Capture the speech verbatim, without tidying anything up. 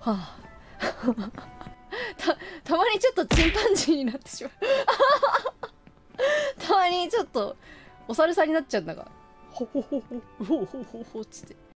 はあたたまにちょっとチンパンジーになってしまうたまにちょっとお猿さんになっちゃうんだがほほほほほほほほつって